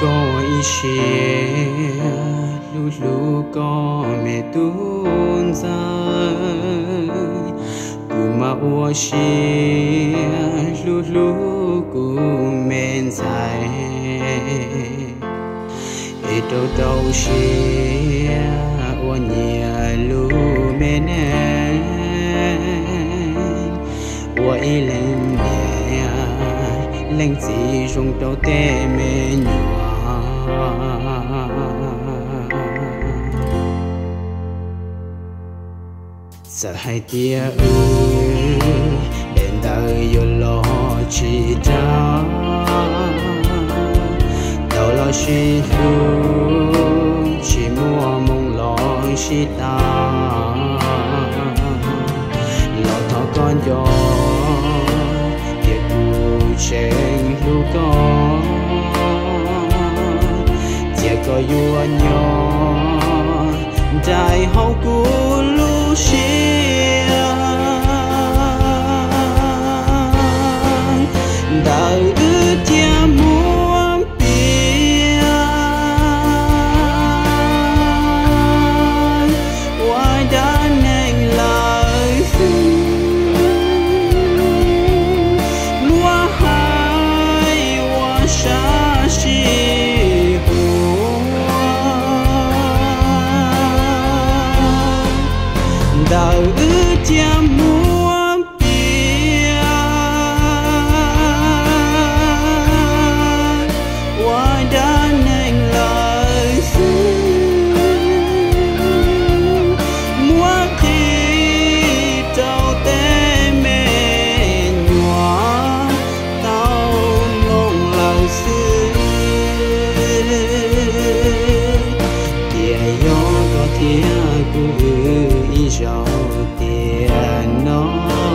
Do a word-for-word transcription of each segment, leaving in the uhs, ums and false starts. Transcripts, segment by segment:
có ý chia lu lu có mẹ tuôn ra cù mà ua chia lu lu cù men dài ít đâu đâu chia ua nhia lu men ua ý lên nhẹ lên gì trong đâu tê mê nhòa sợ hai tia ơi đến đời yêu lo chỉ ta đâu lo chỉ lu chỉ mua mong lo chỉ ta lo thọ con gió việc cụ trên lu con chỉ có yêu nhỏ đại hậu cụ lu xia đời ước chia muôn bia ngoài đã nên lời lúa hai hoa xa xì đời ước chia muôn bia ngoài đã nên lời mua khi tao té mê nhòa tao nông lời xưa địa gió có thiên của ý giàu tiền nó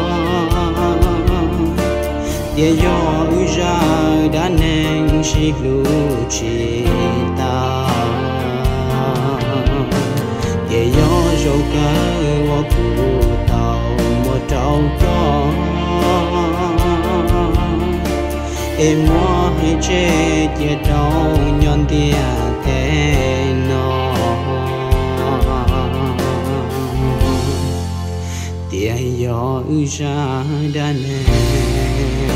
địa gió ra đã nên chỉ lu chỉ ta địa gió dâu cái hoa cụ tàu một trâu có em mua hay chết địa đâu nhon tia thế nó địa gió ra đã nên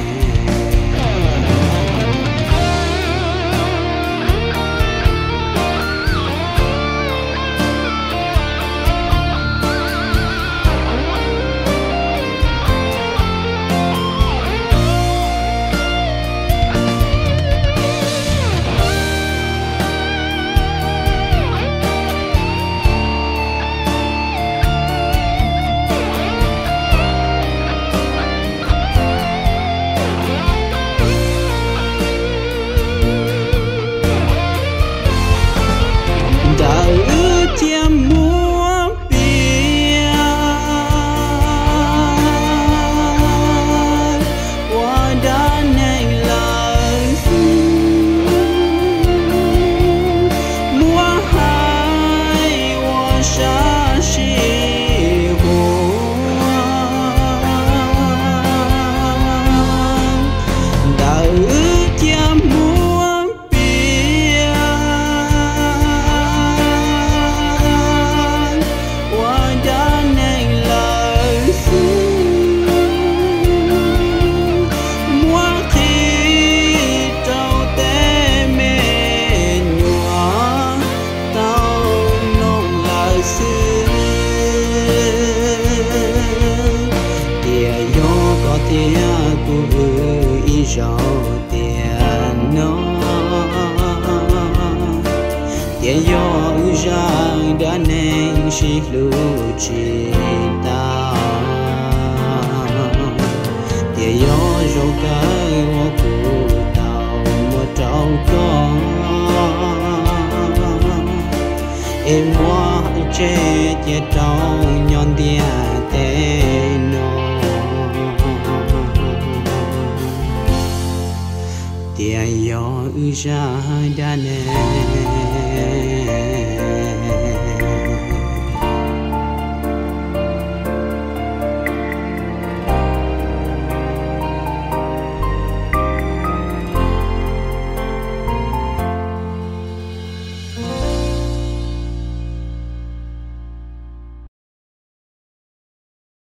giàu tiền nó tiền gió ra đã nên chỉ lu chỉ ta tiền gió dâu cái hoa cụ tàu một trâu con em hoa chết chết trong nhon tia thế nó địa gió ra